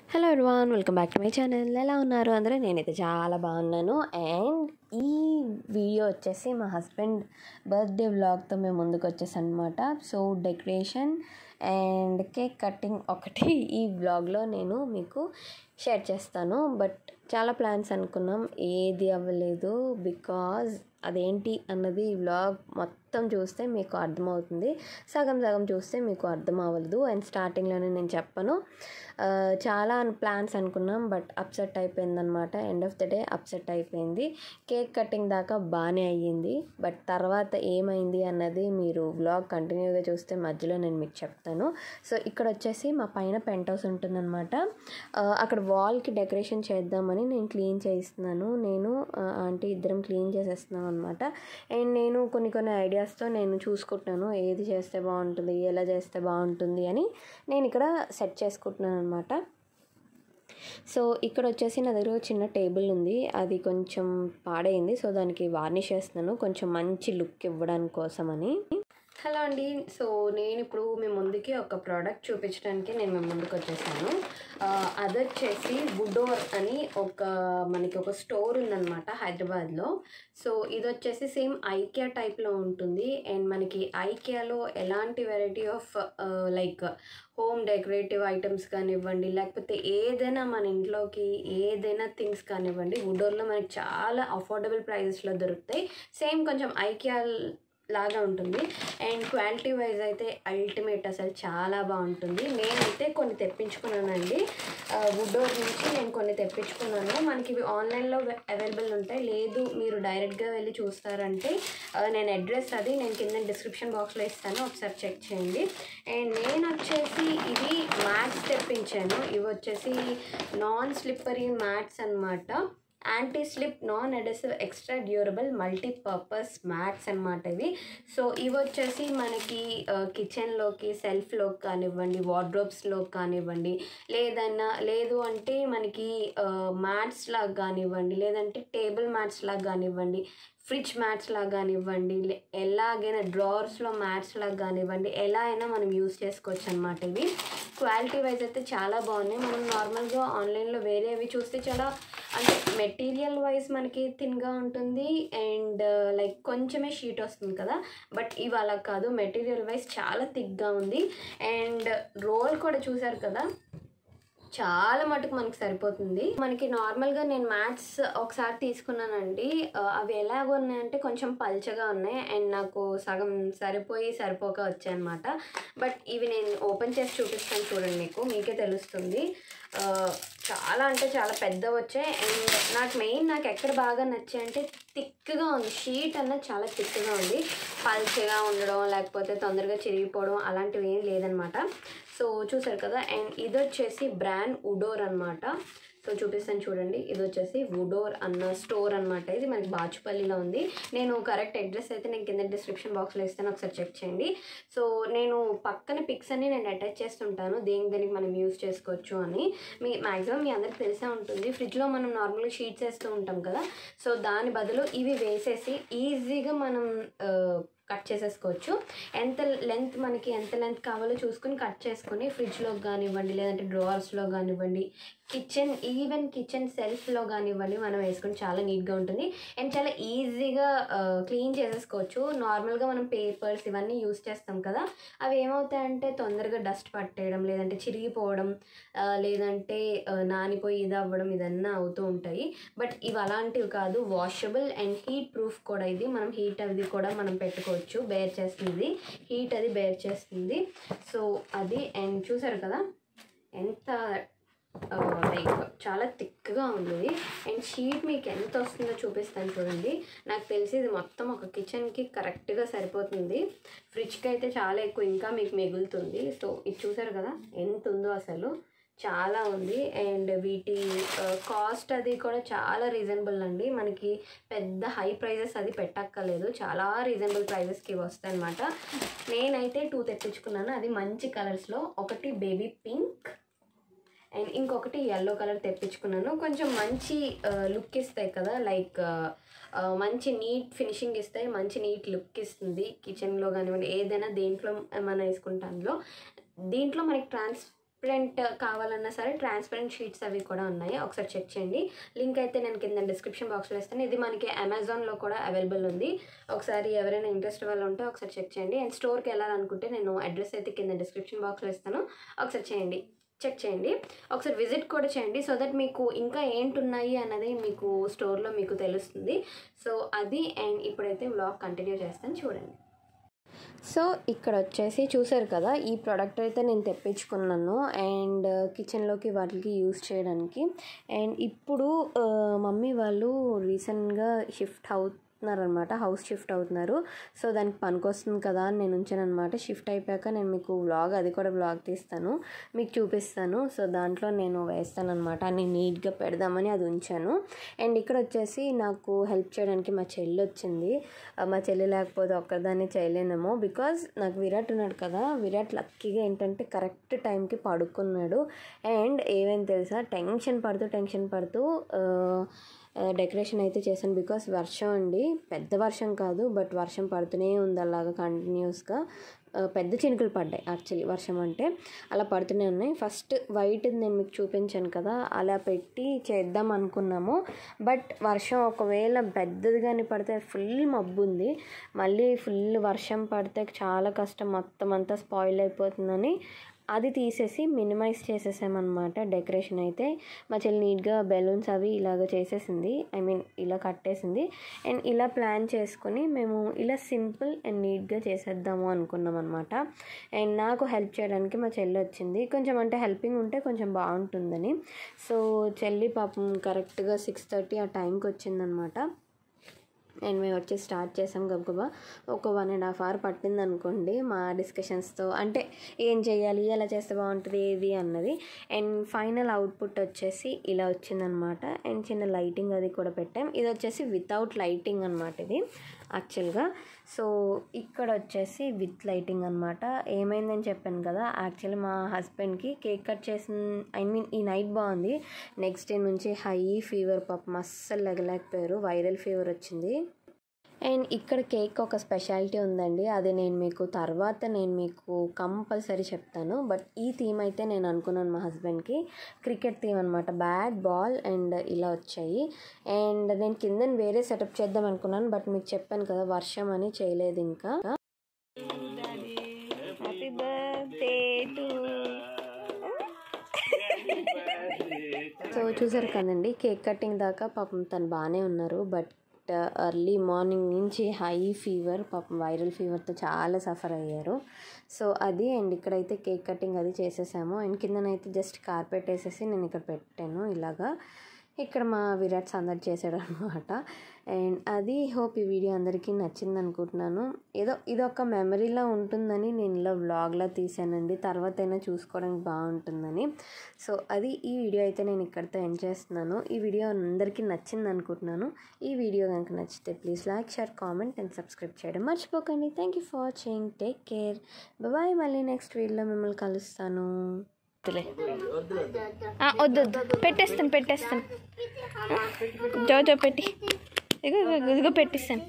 Hello everyone, welcome back to my channel. ఎలా ఉన్నారు అందరూ? నేనైతే చాలా బాగున్నాను. అండ్ ఈ వీడియో వచ్చేసి మా హస్బెండ్ బర్త్డే వ్లాగ్తో మేము ముందుకు వచ్చేసాం అనమాట. So decoration and cake cutting ఒకటి ఈ వ్లాగ్లో నేను మీకు షేర్ చేస్తాను. బట్ చాలా ప్లాన్స్ అనుకున్నాం, ఏది అవ్వలేదు. బికాజ్ అదేంటి అన్నది ఈ వ్లాగ్ మొత్తం చూస్తే మీకు అర్థమవుతుంది, సగం సగం చూస్తే మీకు అర్థం అవ్వదు. అండ్ స్టార్టింగ్లోనే నేను చెప్పను, చాలా ప్లాన్స్ అనుకున్నాం బట్ అప్సెట్ అయిపోయిందనమాట. End of the day upset అయిపోయింది. కేక్ కటింగ్ దాకా బాగానే అయ్యింది, బట్ తర్వాత ఏమైంది అన్నది మీరు వ్లాగ్ కంటిన్యూగా చూస్తే మధ్యలో నేను మీకు చెప్తాను. సో ఇక్కడ వచ్చేసి మా పైన పెంట్ హౌస్ ఉంటుందన్నమాట. అక్కడ వాల్కి డెకరేషన్ చేద్దామని నేను క్లీన్ చేయిస్తున్నాను. నేను ఆంటీ ఇద్దరం క్లీన్ చేసేస్తున్నాం అనమాట. అండ్ నేను కొన్ని ఐడియాస్తో నేను చూసుకుంటున్నాను, ఏది చేస్తే బాగుంటుంది, ఎలా చేస్తే బాగుంటుంది అని నేను ఇక్కడ సెట్ చేసుకుంటున్నాను అనమాట. సో ఇక్కడ వచ్చేసి నా దగ్గర చిన్న టేబుల్ ఉంది, అది కొంచెం పాడైంది. సో దానికి వార్నిష్ చేస్తున్నాను కొంచెం మంచి లుక్ ఇవ్వడానికి కోసమని. హలో అండి, సో నేను ఇప్పుడు మీ ముందుకి ఒక ప్రోడక్ట్ చూపించడానికి నేను మీ ముందుకు వచ్చేసాను. అది వచ్చేసి వుడోర్ అని మనకి ఒక స్టోర్ ఉందన్నమాట హైదరాబాద్లో. సో ఇది వచ్చేసి సేమ్ ఐకియా టైప్లో ఉంటుంది. అండ్ మనకి ఐకియాలో ఎలాంటి variety of like home decorative items కానివ్వండి, లేకపోతే ఏదైనా మన ఇంట్లోకి ఏదైనా థింగ్స్ కానివ్వండి, వుడోర్లో మనకి చాలా అఫోర్డబుల్ ప్రైజెస్లో దొరుకుతాయి. సేమ్ కొంచెం ఐకియా లాగా ఉంటుంది. అండ్ క్వాలిటీ వైజ్ అయితే అల్టిమేట్, అసలు చాలా బాగుంటుంది. నేనైతే కొన్ని తెప్పించుకున్నానండి, వుడోర్ నుంచి నేను కొన్ని తెప్పించుకున్నాను. మనకి ఇవి ఆన్లైన్లో అవైలబుల్ ఉంటాయి, లేదు మీరు డైరెక్ట్గా వెళ్ళి చూస్తారంటే నేను అడ్రస్ అది నేను కింద డిస్క్రిప్షన్ బాక్స్లో ఇస్తాను, ఒకసారి చెక్ చేయండి. అండ్ నేను వచ్చేసి ఇది మ్యాట్స్ తెప్పించాను. ఇవి వచ్చేసి నాన్ స్లిప్పరీ మ్యాట్స్ అనమాట. Antislip non adhesive extra durable multipurpose mats అనమాట ఇవి. సో ఇవి వచ్చేసి మనకి కిచెన్లోకి సెల్ఫ్లోకి కానివ్వండి, వార్డ్రోబ్స్లోకి కానివ్వండి, లేదు అంటే మనకి మ్యాట్స్ లాగా కానివ్వండి, లేదంటే టేబుల్ మ్యాట్స్ లాగా కానివ్వండి, ఫ్రిడ్జ్ మ్యాట్స్ లాగా కానివ్వండి, ఎలాగైనా డ్రావర్స్లో మ్యాట్స్ లాగా కానివ్వండి, ఎలా అయినా మనం యూస్ చేసుకోవచ్చు అనమాట. ఇవి క్వాలిటీ వైజ్ అయితే చాలా బాగున్నాయి. మనం నార్మల్గా ఆన్లైన్లో వేరేవి చూస్తే చాలా అంటే మెటీరియల్ వైజ్ మనకి థిన్గా ఉంటుంది అండ్ లైక్ కొంచెమే షీట్ వస్తుంది కదా, బట్ ఇవి అలా కాదు, మెటీరియల్ వైజ్ చాలా థిక్గా ఉంది. అండ్ రోల్ కూడా చూసారు కదా, చాలా మటుకు మనకి సరిపోతుంది. మనకి నార్మల్గా నేను మ్యాట్స్ ఒకసారి తీసుకున్నానండి, అవి ఎలాగ ఉన్నాయంటే కొంచెం పల్చగా ఉన్నాయి అండ్ నాకు సగం సరిపోక వచ్చాయన్నమాట. బట్ ఇవి నేను ఓపెన్ చేసి చూపిస్తాను చూడండి, మీకే తెలుస్తుంది. చాలా అంటే చాలా పెద్దవి వచ్చాయి. అండ్ నాకు ఎక్కడ బాగా నచ్చాయి అంటే థిక్గా ఉంది, షీట్ అన్నది చాలా థిక్గా ఉంది. పల్చగా ఉండడం లేకపోతే తొందరగా చిరిగిపోవడం అలాంటివి ఏం లేదనమాట. సో చూసారు కదా. అండ్ ఇది వచ్చేసి బ్రాండ్ వుడోర్ అనమాట. సో చూపిస్తాను చూడండి, ఇది వచ్చేసి వుడోర్ అన్న స్టోర్ అనమాట. ఇది మనకి బాచుపల్లిలో ఉంది. నేను కరెక్ట్ అడ్రస్ అయితే నేను కింద డిస్క్రిప్షన్ బాక్స్లో ఇస్తాను, ఒకసారి చెక్ చేయండి. సో నేను పక్కన పిక్స్ అన్ని నేను అటాచ్ చేస్తుంటాను, దేనికి మనం యూస్ చేసుకోవచ్చు అని. మ్యాక్సిమం మీ అందరికి తెలిసే ఉంటుంది, ఫ్రిడ్జ్లో మనం నార్మల్గా షీట్స్ వేస్తూ ఉంటాం కదా, సో దాని బదులు ఇవి వేసేసి ఈజీగా మనం కట్ చేసేసుకోవచ్చు. మనకి ఎంత లెంత్ కావాలో చూసుకొని కట్ చేసుకొని ఫ్రిడ్జ్లోకి కానివ్వండి, లేదంటే డ్రావర్స్లో కానివ్వండి, ఈవెన్ కిచెన్ సెల్ఫ్లో కానివ్వండి మనం వేసుకొని చాలా నీట్గా ఉంటుంది. అండ్ చాలా ఈజీగా క్లీన్ చేసేసుకోవచ్చు. నార్మల్గా మనం పేపర్స్ ఇవన్నీ యూస్ చేస్తాం కదా, అవి ఏమవుతాయంటే తొందరగా డస్ట్ పట్టేయడం, లేదంటే చిరిగిపోవడం, లేదంటే నానిపోయి ఇది అవ్వడం, ఇదన్నా అవుతూ ఉంటాయి. బట్ ఇవి అలాంటివి కాదు, వాషబుల్ అండ్ హీట్ ప్రూఫ్ కూడా. ఇది మనం హీట్ అది కూడా మనం పెట్టుకోవచ్చు, బేర్ చేస్తుంది, హీట్ అది బేర్ చేస్తుంది. సో అది. అండ్ చూసారు కదా ఎంత లైక్ చాలా థిక్గా ఉంది. అండ్ షీట్ మీకు ఎంత వస్తుందో చూపిస్తాను చూడండి. నాకు తెలిసి ఇది మొత్తం ఒక కిచెన్కి కరెక్ట్గా సరిపోతుంది, ఫ్రిడ్జ్కి అయితే చాలా ఎక్కువ ఇంకా మీకు మిగులుతుంది. సో ఇది చూసారు కదా ఎంత ఉందో, అసలు చాలా ఉంది. అండ్ వీటి కాస్ట్ అది కూడా చాలా రీజనబుల్ అండి, మనకి పెద్ద హై ప్రైజెస్ అది పెట్టక్కర్లేదు, చాలా రీజనబుల్ ప్రైజెస్కి వస్తాయి అనమాట. నేనైతే 2 తెప్పించుకున్నాను, అది మంచి కలర్స్లో. ఒకటి బేబీ పింక్ అండ్ ఇంకొకటి ఎల్లో కలర్ తెప్పించుకున్నాను. కొంచెం మంచి లుక్ ఇస్తాయి కదా, లైక్ మంచి నీట్ ఫినిషింగ్ ఇస్తాయి, మంచి నీట్ లుక్ ఇస్తుంది కిచెన్లో కానివ్వండి, ఏదైనా దేంట్లో మనం వేసుకుంటాంలో. దీంట్లో మనకి ట్రాన్స్పరెంట్ కావాలన్నా సరే ట్రాన్స్పరెంట్ షీట్స్ అవి కూడా ఉన్నాయి, ఒకసారి చెక్ చేయండి. లింక్ అయితే నేను కింద డిస్క్రిప్షన్ బాక్స్లో ఇస్తాను. ఇది మనకి అమెజాన్లో కూడా అవైలబుల్ ఉంది. ఒకసారి ఎవరైనా ఇంట్రెస్ట్ వాళ్ళు ఉంటే ఒకసారి చెక్ చేయండి. అండ్ స్టోర్కి వెళ్ళాలనుకుంటే నేను అడ్రస్ అయితే కింద డిస్క్రిప్షన్ బాక్స్లో ఇస్తాను, ఒకసారి చెక్ చేయండి. ఒకసారి విజిట్ కూడా చేయండి, సో దట్ మీకు ఇంకా ఏంటున్నాయి అన్నది మీకు స్టోర్లో మీకు తెలుస్తుంది. సో అది. అండ్ ఇప్పుడైతే వ్లాగ్ కంటిన్యూ చేస్తాను, చూడండి. సో ఇక్కడ వచ్చేసి చూసారు కదా, ఈ ప్రోడక్ట్ అయితే నేను తెప్పించుకున్నాను అండ్ కిచెన్లోకి వాటికి యూస్ చేయడానికి. అండ్ ఇప్పుడు మమ్మీ వాళ్ళు రీసెంట్గా హౌస్ షిఫ్ట్ అవుతున్నారు. సో దానికి పనికొస్తుంది కదా అని నేను ఉంచాను అనమాట. షిఫ్ట్ అయిపోయాక నేను మీకు అది కూడా వ్లాగ్ తీస్తాను, మీకు చూపిస్తాను. సో దాంట్లో నేను వేస్తాను అనమాట, అన్ని నీట్గా పెడదామని అది ఉంచాను. అండ్ ఇక్కడ వచ్చేసి నాకు హెల్ప్ చేయడానికి మా చెల్లి వచ్చింది. మా చెల్లి లేకపోతే ఒక్కదాన్ని చేయలేనేమో, బికాజ్ నాకు విరాట్ ఉన్నాడు కదా, విరాట్ లక్కీగా ఏంటంటే కరెక్ట్ టైంకి పడుకున్నాడు. అండ్ ఏమేమి తెలుసా, టెన్షన్ పడుతూ డెకరేషన్ అయితే చేశాను. బికాస్ వర్షం అండి, పెద్ద వర్షం కాదు, బట్ వర్షం పడుతూనే ఉంది అలాగా కంటిన్యూస్గా. పెద్ద చినుకులు పడ్డాయి యాక్చువల్లీ, వర్షం అంటే అలా పడుతూనే ఉన్నాయి. ఫస్ట్ వైట్ నేను మీకు చూపించాను కదా, అలా పెట్టి చేద్దాం అనుకున్నాము. బట్ వర్షం ఒకవేళ పెద్దదిగానే పడితే ఫుల్ మబ్బు ఉంది, మళ్ళీ ఫుల్ వర్షం పడితే చాలా కష్టం, మొత్తం అంతా స్పాయిల్ అయిపోతుందని అది తీసేసి మినిమైజ్ చేసేసామన్నమాట డెకరేషన్ అయితే. మా చెల్లి నీట్గా బెలూన్స్ అవి ఇలాగ చేసేసింది, ఇలా కట్టేసింది. అండ్ ఇలా ప్లాన్ చేసుకొని మేము ఇలా సింపుల్ అండ్ నీట్గా చేసేద్దాము అనుకున్నాం అనమాట. అండ్ నాకు హెల్ప్ చేయడానికి మా చెల్లి వచ్చింది, కొంచెం అంటే హెల్పింగ్ ఉంటే కొంచెం బాగుంటుందని. సో చెల్లి పాపం కరెక్ట్గా 6:30 ఆ టైంకి వచ్చిందనమాట. అండ్ మేము వచ్చి స్టార్ట్ చేసాం గబగబా. ఒక 1.5 hour పట్టింది అనుకోండి మా డిస్కషన్స్తో, అంటే ఏం చేయాలి, ఎలా చేస్తే బాగుంటుంది ఏది అన్నది. అండ్ ఫైనల్ అవుట్పుట్ వచ్చేసి ఇలా వచ్చిందనమాట. అండ్ చిన్న లైటింగ్ అది కూడా పెట్టాం. ఇది వచ్చేసి వితౌట్ లైటింగ్ అనమాట ఇది యాక్చువల్గా. సో ఇక్కడ వచ్చేసి విత్ లైటింగ్ అనమాట. ఏమైందని చెప్పాను కదా, యాక్చువల్లీ మా హస్బెండ్కి కేక్ కట్ ఈ నైట్ బాగుంది, నెక్స్ట్ డే నుంచి హై ఫీవర్, పాపం అస్సలు లెగలేకపోయారు, వైరల్ ఫీవర్ వచ్చింది. అండ్ ఇక్కడ కేక్ ఒక స్పెషాలిటీ ఉందండి, అది నేను మీకు కంపల్సరీ చెప్తాను. బట్ ఈ థీమ్ అయితే నేను అనుకున్నాను మా హస్బెండ్కి, క్రికెట్ థీమ్ అనమాట, బ్యాట్ బాల్ అండ్ ఇలా వచ్చాయి. అండ్ నేను కింద వేరే సెటప్ చేద్దాం అనుకున్నాను, బట్ మీకు చెప్పాను కదా వర్షం అని చేయలేదు. ఇంకా హ్యాపీ బర్త్డే టు. సో చూసారు కదండి, కేక్ కటింగ్ దాకా పాపం తను బాగానే ఉన్నారు. బట్ ఎర్లీ మార్నింగ్ నుంచి హై ఫీవర్, పాపం వైరల్ ఫీవర్తో చాలా సఫర్ అయ్యారు. సో అది. అండ్ ఇక్కడైతే కేక్ కటింగ్ అది చేసేసాము. అండ్ కిందనైతే జస్ట్ కార్పెట్ వేసేసి నేను ఇక్కడ పెట్టాను ఇలాగా. ఇక్కడ మా విరాట్ సందడి చేశాడు అనమాట. అండ్ అది. హోప్ ఈ వీడియో అందరికీ నచ్చింది అనుకుంటున్నాను. ఇదొక మెమరీలా ఉంటుందని నేను ఇలా వ్లాగ్లా తీసానండి, తర్వాత అయినా చూసుకోవడానికి బాగుంటుందని. సో అది. ఈ వీడియో అయితే నేను ఇక్కడితో ఎండ్ చేస్తున్నాను. ఈ వీడియో అందరికీ నచ్చింది అనుకుంటున్నాను. ఈ వీడియో కనుక నచ్చితే please like, share, comment and subscribe చేయడం మర్చిపోకండి. Thank you for watching, take care, bye. మళ్ళీ నెక్స్ట్ వీడియోలో మిమ్మల్ని కలుస్తాను. వద్దు పెట్టేస్తాను జో పెట్టి ఇదిగో పెట్టిస్తాను.